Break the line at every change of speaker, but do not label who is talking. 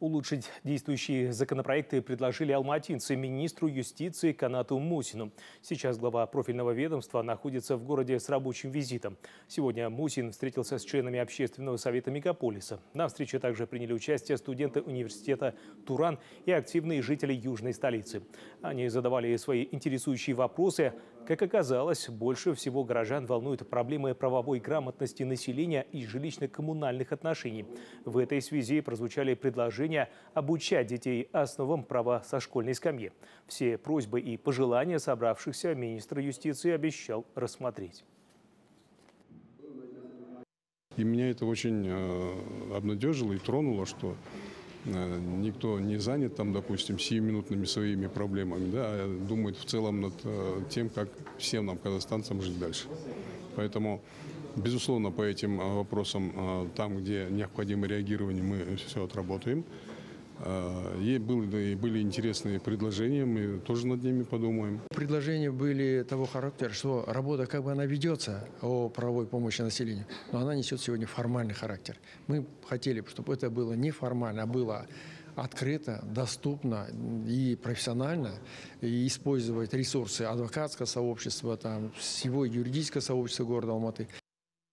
Улучшить действующие законопроекты предложили алматинцы министру юстиции Канату Мусину. Сейчас глава профильного ведомства находится в городе с рабочим визитом. Сегодня Мусин встретился с членами общественного совета мегаполиса. На встрече также приняли участие студенты университета Туран и активные жители южной столицы. Они задавали свои интересующие вопросы. Как оказалось, больше всего горожан волнуют проблемы правовой грамотности населения и жилищно-коммунальных отношений. В этой связи прозвучали предложения обучать детей основам права со школьной скамьи. Все просьбы и пожелания собравшихся министр юстиции обещал рассмотреть.
И меня это очень обнадежило и тронуло, что никто не занят там, допустим, сиюминутными своими проблемами, да, а думает в целом над тем, как всем нам, казахстанцам, жить дальше. Поэтому, безусловно, по этим вопросам, там, где необходимо реагирование, мы все отработаем. И были интересные предложения, мы тоже над ними подумаем.
Предложения были того характера, что работа, как бы она ведется о правовой помощи населению, но она несет сегодня формальный характер. Мы хотели, чтобы это было не формально, а было открыто, доступно и профессионально, и использовать ресурсы адвокатского сообщества, там, всего юридического сообщества города Алматы.